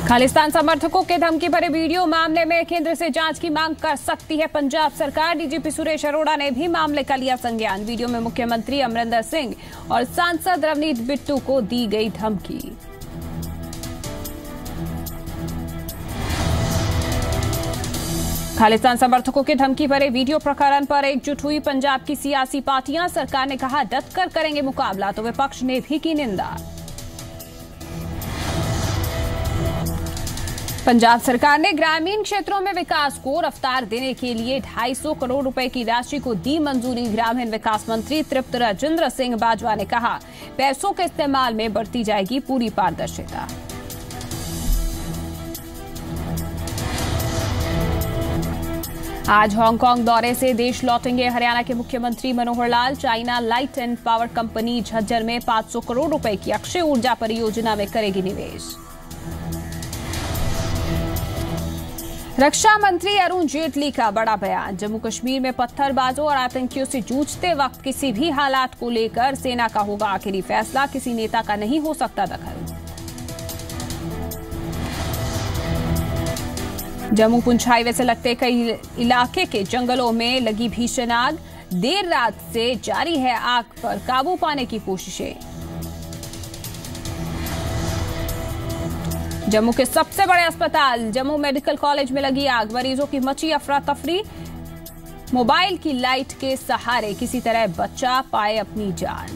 खालिस्तान समर्थकों के धमकी भरे वीडियो मामले में केंद्र से जांच की मांग कर सकती है पंजाब सरकार। डीजीपी सुरेश अरोड़ा ने भी मामले का लिया संज्ञान। वीडियो में मुख्यमंत्री अमरिंदर सिंह और सांसद रवनीत बिट्टू को दी गई धमकी। खालिस्तान समर्थकों के धमकी भरे वीडियो प्रकरण पर एकजुट हुई पंजाब की सियासी पार्टियां। सरकार ने कहा डटकर करेंगे मुकाबला, तो विपक्ष ने भी की निंदा। पंजाब सरकार ने ग्रामीण क्षेत्रों में विकास को रफ्तार देने के लिए 250 करोड़ रुपए की राशि को दी मंजूरी। ग्रामीण विकास मंत्री तृप्त राजेंद्र सिंह बाजवा ने कहा पैसों के इस्तेमाल में बरती जाएगी पूरी पारदर्शिता। आज हांगकांग दौरे से देश लौटेंगे हरियाणा के मुख्यमंत्री Manohar Lal. China light and power company Jhajjar में 500 करोड़ रुपए की अक्षय ऊर्जा परियोजना में करेगी निवेश। रक्षा मंत्री अरुण जेटली का बड़ा बयान। जम्मू कश्मीर में पत्थरबाजों और आतंकियों से जूझते वक्त किसी भी हालात को लेकर सेना का होगा आखिरी फैसला, किसी नेता का नहीं हो सकता दखल। जम्मू पुंछ हाईवे से लगते कई इलाके के जंगलों में लगी भीषण आग। देर रात से जारी है आग पर काबू पाने की कोशिशें। जम्मू के सबसे बड़े अस्पताल जम्मू मेडिकल कॉलेज में लगी आग। मरीजों की मची अफरा तफरी। मोबाइल की लाइट के सहारे किसी तरह बचा पाए अपनी जान।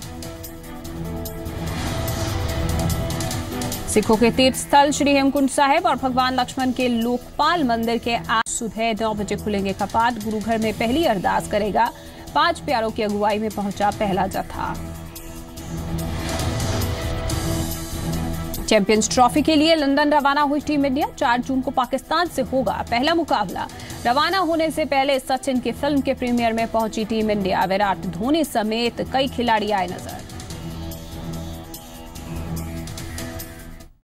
सिखों के तीर्थ स्थल श्री हेमकुंड साहिब और भगवान लक्ष्मण के लोकपाल मंदिर के आज सुबह 9 बजे खुलेंगे कपाट। गुरुघर में पहली अरदास करेगा 5 प्यारों की अगुवाई में पहुंचा पहला जत्था। चैंपियंस ट्रॉफी के लिए लंदन रवाना हुई टीम इंडिया। 4 जून को पाकिस्तान से होगा पहला मुकाबला। रवाना होने से पहले सचिन की फिल्म के प्रीमियर में पहुंची टीम इंडिया। विराट धोनी समेत कई खिलाड़ी आए नजर।